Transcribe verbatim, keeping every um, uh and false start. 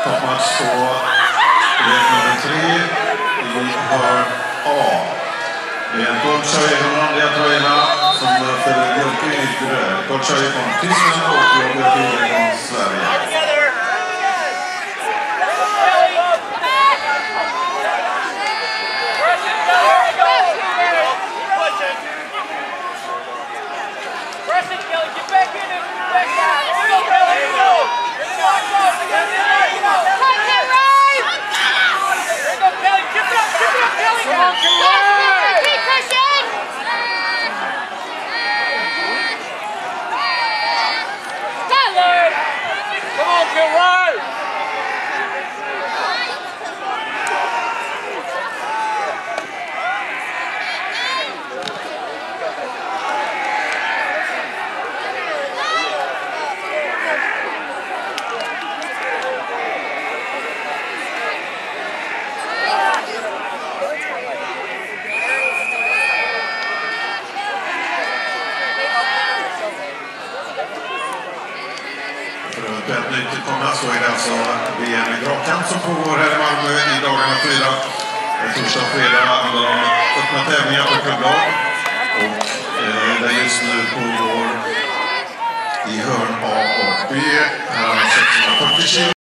toppmatch på lek nummer tre i hörn A. Det är en Goldsjöj i de randiga tröjorna som följer Björke Ydre. Goldsjöj från Tyskland och Björke Ydre från Sverige. För att nytillkomna så är det alltså V M i dragkamp som pågår här i Malmö i dagarna fyra. Torsdag och fredag handlar om öppna tävlingar på klubblag. Och eh, det just nu pågår i hörn A och B. Här har sexhundrafyrtio kilo.